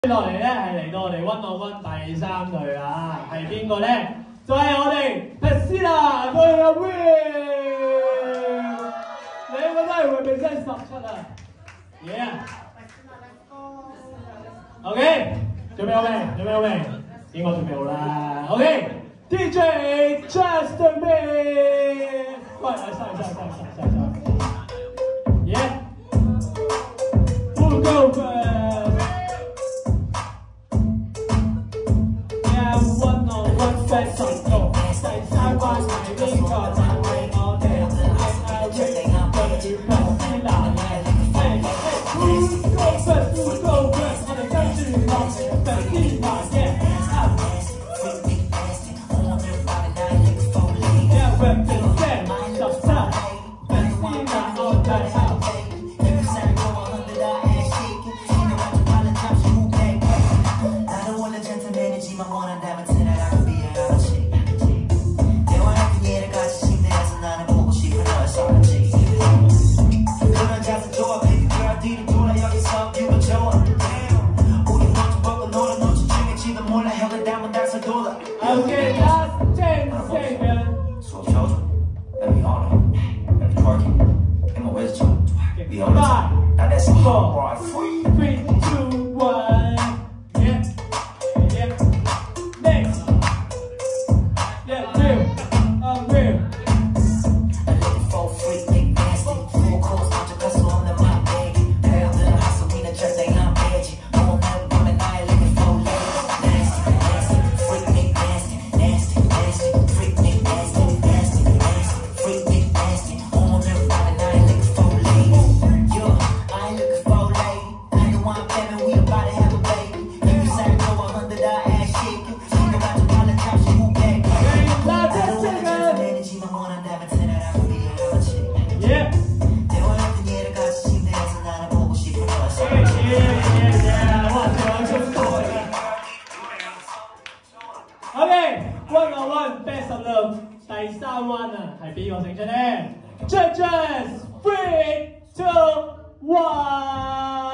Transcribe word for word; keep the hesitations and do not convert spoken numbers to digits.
落嚟咧係嚟到我哋 One on One 第三隊啊，係邊個咧？就係、是、我哋 Priscilla 對阿 Will， 兩個都係會俾聲十七啊 ！Yeah。OK， 準備好未？準備好未？應該準備好啦。OK，D J Justin Bieber， 喂，晒晒晒晒晒晒 ，Yeah。Full go first。One on one best of go， 第三關係邊個？就係我哋係阿 Will 對住 Priscilla 嘅。Hey hey， Full go first， Full go first， 我哋跟住落嚟 Priscilla 嘅。Yeah， represent 十七 Priscilla on the house。Okay, last ten seconds. So children, let me honor, let me twerking, and my wisdom. Be on the top. Now that's a hard rock. Three, two, one. Yeah, yeah. Next. Yeah, Will. Uh, Will. A little for free, big nasty. Full course, not your vessel on the my bag. Hell, the hustle, we the church, they not veggie. All night, woman, I looking for ladies. Nasty, nasty, freak, big nasty, nasty, nasty, freak, big nasty, nasty, nasty, freak, big nasty. All night, woman, I looking for ladies. Yo, I ain't looking for ladies. I know I'm family, we about to have a baby. If you say go a hundred, I ass shaking. Talk about the dollar drop, she who back. I don't want to just manage, even want to never tell that I would be a real chick. Yeah. They want nothing yet, I got she dance and not a vocal, she for us. Yeah, yeah, yeah. Watch it, watch it. Okay, one on one best of love 第三彎啊，係邊個勝出咧？Judges three two one。